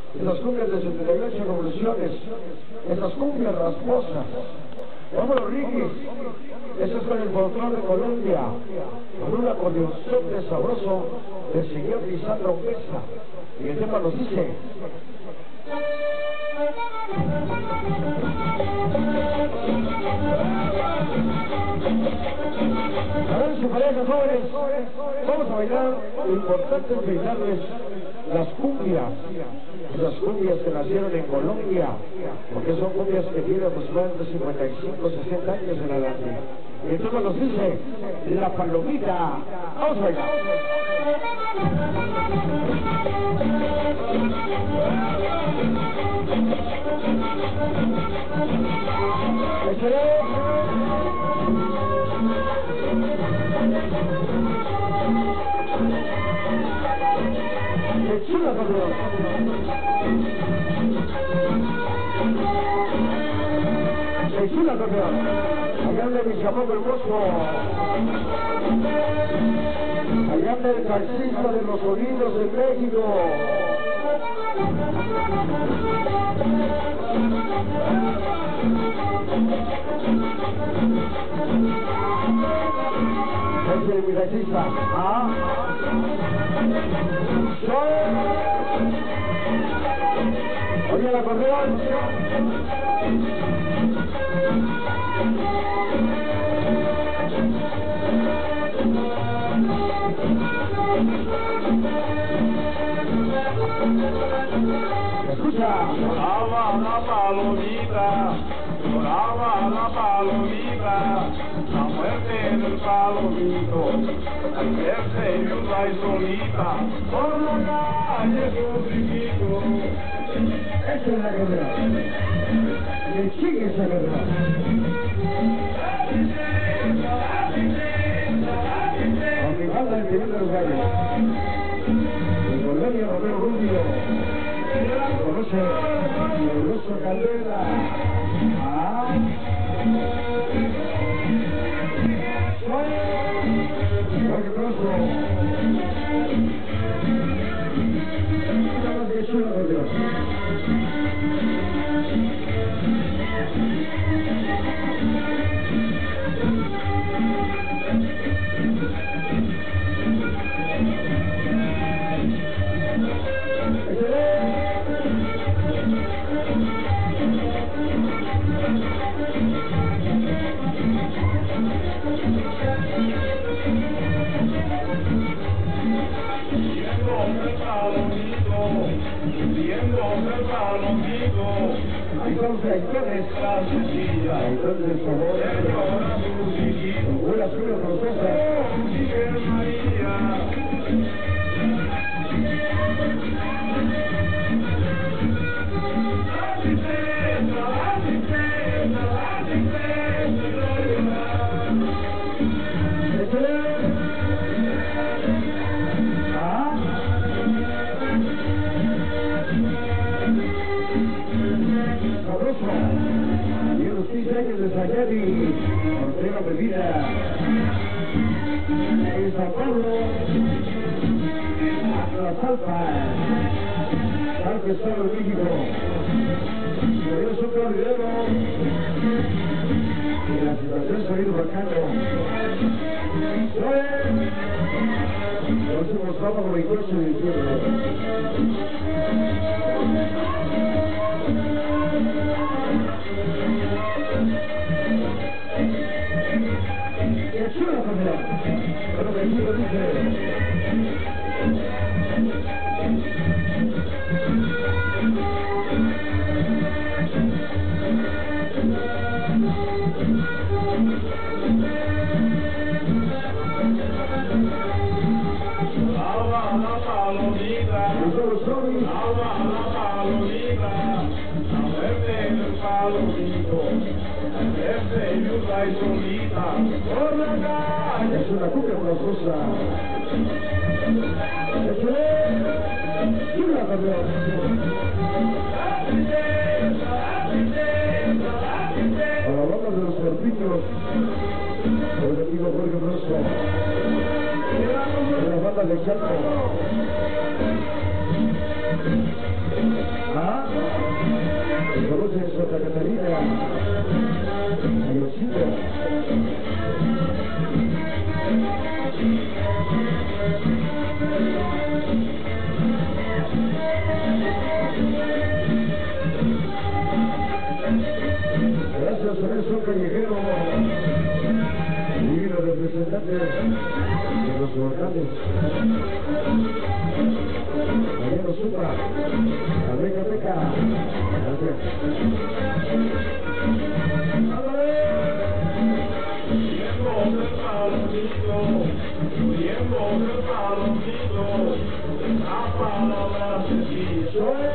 Esas cumbias de 78 revoluciones, esas cumbias rasposas. Vámonos, Ricky. Eso es con el folclore de Colombia, con un acordeonzote sabroso del señor Lisandro Mesa. Y el tema nos dice: a ver, su pareja, jóvenes, vamos a bailar. Lo importante es bailarles las cumbias, las cumbias que nacieron en Colombia, porque son cumbias que tienen aproximadamente 55, 60 años en adelante. Y entonces nos dice La Palomita. Vamos a bailar. ¡Qué chula, campeón! ¡Qué chula, campeón! Allá anda mi chamaco hermoso. Allá anda el taxista de los sonidos de México. Ese es mi taxista. ¿Ah? Oye, el acordeón. Escucha. Lloraba la palomita, lloraba la palomita, la muerte del palomito, al verse viuda y solita, por la calle sufrimiento. Esa es la acordeón. Le sigue esa acordeón. Con mi banda del Pinar de los Gallos. El Colombia Romero Rubio. Conoce el Ruso Caldera. Ah. Jorge Broso. Nada más que chulo, por Dios. Ahí son traiciones, entonces por favor, buenas crudas francesas. Y en los 15 años de Sayari, Ortega Bebida, en San Pablo, Atlasalpa, Parque Estado de México, yo soy Claudio Rivero, y la situación se ha ido bajando. Próximo sábado 28 de diciembre. Pero que aquí lo dice. Agua la palomita, agua la palomita, la muerte del palomito, al verse viuda y solita, por la calle. Es una cumbia francesa. Es una campeón. A la banda de los Corpiños, el amigo Jorge Broso, de la banda de Chaco. Venga, venga. Gracias. Tiempo del palomito, la palabra se dice.